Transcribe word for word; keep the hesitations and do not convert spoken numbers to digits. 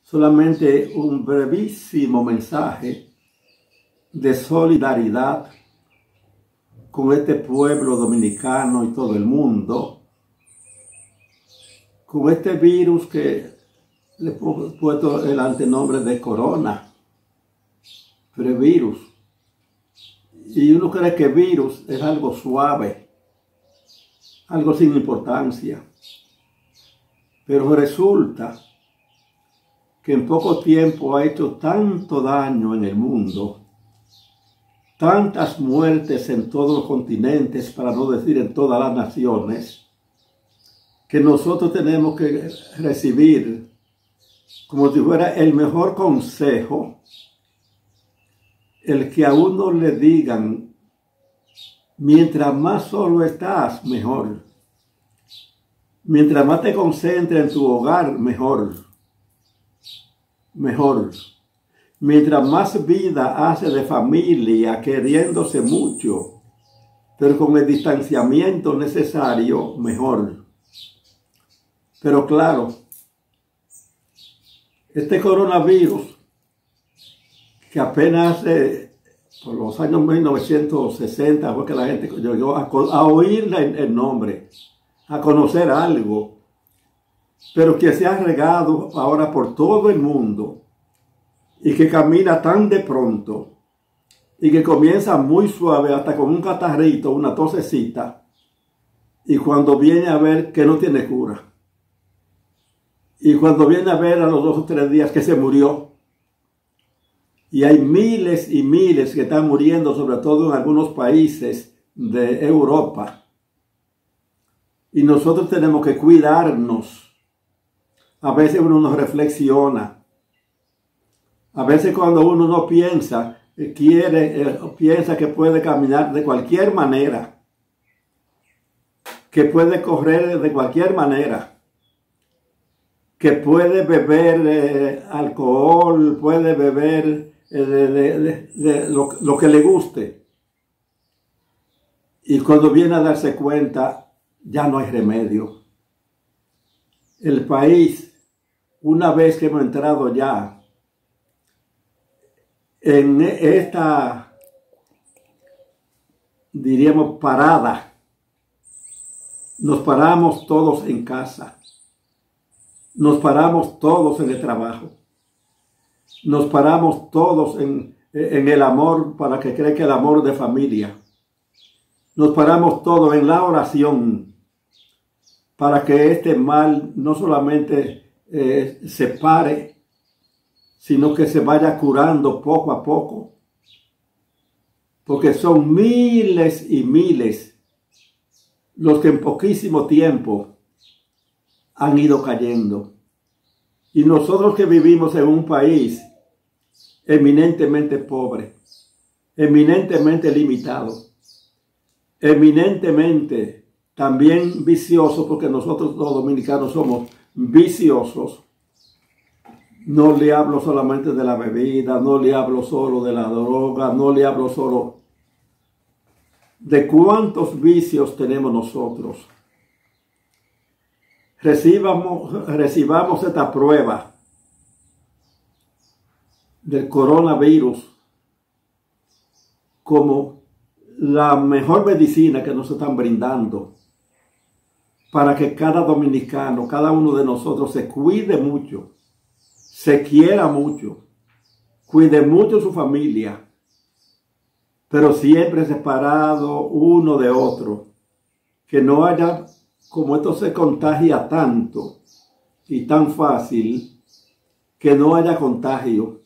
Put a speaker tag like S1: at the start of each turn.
S1: solamente un brevísimo mensaje de solidaridad con este pueblo dominicano y todo el mundo, con este virus que le he puesto el antenombre de corona, previrus. Y uno cree que virus es algo suave, algo sin importancia. Pero resulta que en poco tiempo ha hecho tanto daño en el mundo, tantas muertes en todos los continentes, para no decir en todas las naciones, que nosotros tenemos que recibir como si fuera el mejor consejo, el que a uno le digan: mientras más solo estás, mejor. Mientras más te concentres en tu hogar, mejor. Mejor. Mientras más vida hace de familia, queriéndose mucho, pero con el distanciamiento necesario, mejor. Pero claro, este coronavirus, que apenas hace, por los años mil novecientos sesenta, fue que la gente llegó a, a oír el, el nombre, a conocer algo, pero que se ha regado ahora por todo el mundo y que camina tan de pronto y que comienza muy suave, hasta con un catarrito, una tosecita, y cuando viene a ver que no tiene cura, y cuando viene a ver a los dos o tres días que se murió. Y hay miles y miles que están muriendo, sobre todo en algunos países de Europa. Y nosotros tenemos que cuidarnos. A veces uno no reflexiona. A veces cuando uno no piensa, quiere, eh, piensa que puede caminar de cualquier manera, que puede correr de cualquier manera, que puede beber eh, alcohol, puede beber eh, de, de, de, de lo, lo que le guste. Y cuando viene a darse cuenta, ya no hay remedio. El país, una vez que hemos entrado ya en esta, diríamos, parada, nos paramos todos en casa. Nos paramos todos en el trabajo. Nos paramos todos en, en el amor, para que cree que el amor de familia. Nos paramos todos en la oración, para que este mal no solamente eh, se pare, sino que se vaya curando poco a poco. Porque son miles y miles los que en poquísimo tiempo han ido cayendo. Y nosotros que vivimos en un país eminentemente pobre, eminentemente limitado, eminentemente también vicioso, porque nosotros los dominicanos somos viciosos. No le hablo solamente de la bebida, no le hablo solo de la droga, no le hablo solo de cuántos vicios tenemos nosotros. Recibamos, recibamos esta prueba del coronavirus como la mejor medicina que nos están brindando, para que cada dominicano, cada uno de nosotros se cuide mucho, se quiera mucho, cuide mucho su familia, pero siempre separado uno de otro, que no haya, como esto se contagia tanto y tan fácil, que no haya contagio.